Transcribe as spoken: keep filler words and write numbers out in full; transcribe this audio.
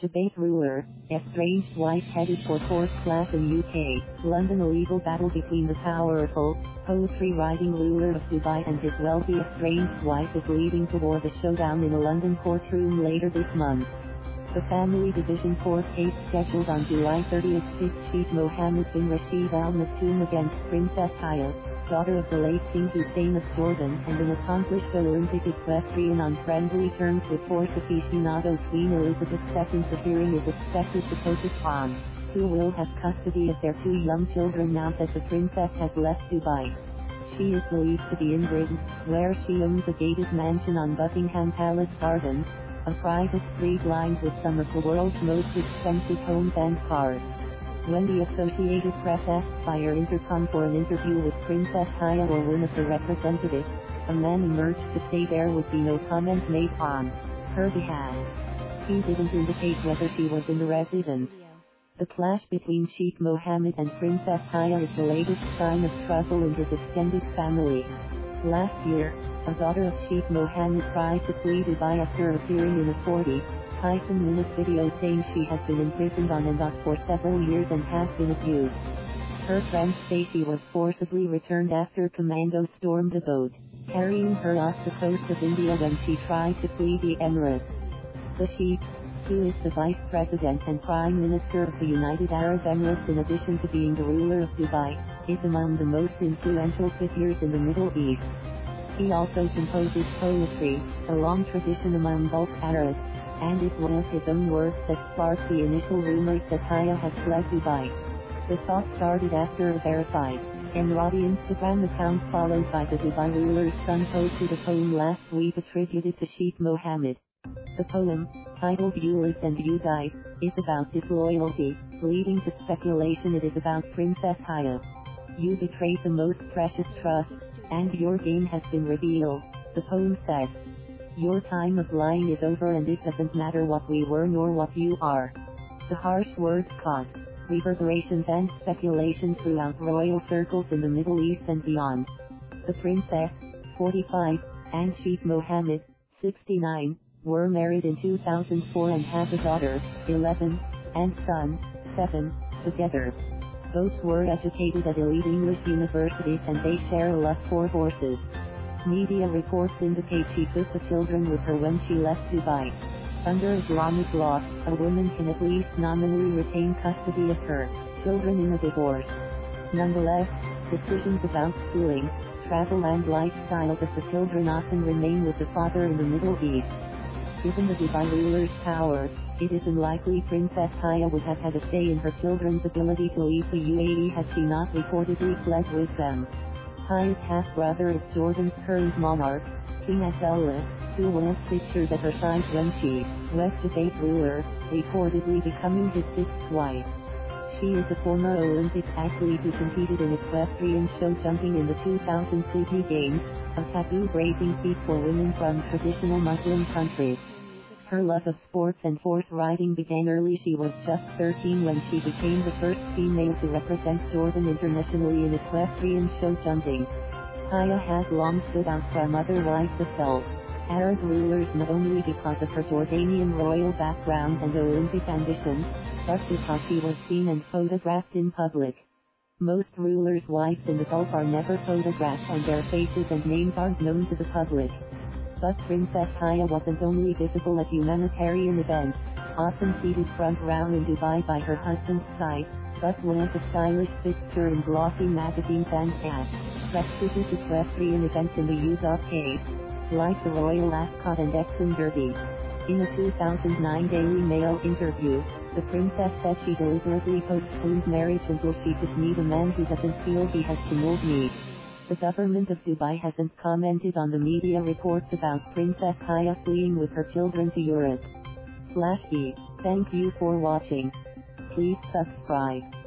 Debate ruler, estranged wife headed for court clash in U K. London. A legal battle between the powerful, poetry-writing ruler of Dubai and his wealthy estranged wife is leading toward a showdown in a London courtroom later this month. The family division court case scheduled on July thirtieth pits Sheikh Mohammed bin Rashid Al Maktoum against Princess Haya, daughter of the late King Hussein of Jordan and an accomplished Olympic equestrian, on friendly terms with fourth aficionado Queen Elizabeth the Second's hearing is expected to focus on who will have custody of their two young children now that the princess has left Dubai. She is believed to be in Britain, where she owns a gated mansion on Buckingham Palace Gardens, a private street lined with some of the world's most expensive homes and cars. When the Associated Press asked via intercom for an interview with Princess Haya or one of the representatives, a man emerged to say there would be no comment made on her behalf. He didn't indicate whether she was in the residence. The clash between Sheikh Mohammed and Princess Haya is the latest sign of trouble in his extended family. Last year, a daughter of Sheikh Mohammed tried to flee Dubai after appearing in a forty-five minute video saying she has been imprisoned on and off for several years and has been abused. Her friends say she was forcibly returned after commandos stormed a boat, carrying her off the coast of India when she tried to flee the Emirates. The Sheikh, who is the Vice President and Prime Minister of the United Arab Emirates in addition to being the ruler of Dubai, is among the most influential figures in the Middle East. He also composes poetry, a long tradition among Gulf Arabs, and it's one of his own works that sparked the initial rumors that Haya has fled Dubai. The talk started after a verified Emirati Instagram account followed by the Dubai ruler's son posted a poem last week attributed to Sheikh Mohammed. The poem, titled You Live and You Die, is about disloyalty, leading to speculation it is about Princess Haya. You betrayed the most precious trust, and your game has been revealed, the poem says. Your time of lying is over and it doesn't matter what we were nor what you are. The harsh words caused reverberations and speculation throughout royal circles in the Middle East and beyond. The princess, forty-five, and Sheikh Mohammed, sixty-nine, were married in two thousand four and have a daughter, eleven, and son, seven, together. Both were educated at elite English universities and they share a love for horses. Media reports indicate she took the children with her when she left Dubai. Under Islamic law, a woman can at least nominally retain custody of her children in a divorce. Nonetheless, decisions about schooling, travel and lifestyles of the children often remain with the father in the Middle East. Given the Dubai ruler's power, it is unlikely Princess Haya would have had a say in her children's ability to leave the U A E had she not reportedly fled with them. Haya's half-brother is Jordan's current monarch, King Abdullah, who was pictured at her side when she was debate ruler, reportedly becoming his sixth wife. She is a former Olympic athlete who competed in equestrian show jumping in the two thousand Sydney Games, a taboo-breaking feat for women from traditional Muslim countries. Her love of sports and horse riding began early. She was just thirteen when she became the first female to represent Jordan internationally in equestrian show jumping. Haya has long stood out from other wives of Gulf Arab rulers not only because of her Jordanian royal background and Olympic ambitions, but because she was seen and photographed in public. Most rulers' wives in the Gulf are never photographed and their faces and names aren't known to the public. But Princess Haya wasn't only visible at humanitarian events, often seated front row in Dubai by her husband's side, but was a stylish fixture in glossy magazines and at prestigious equestrian events in the U K, like the Royal Ascot and Epsom Derby. In a two thousand nine Daily Mail interview, the princess said she deliberately postponed marriage until she could meet a man who doesn't feel he has to move me. The government of Dubai hasn't commented on the media reports about Princess Haya fleeing with her children to Europe. Slash E. Thank you for watching. Please subscribe.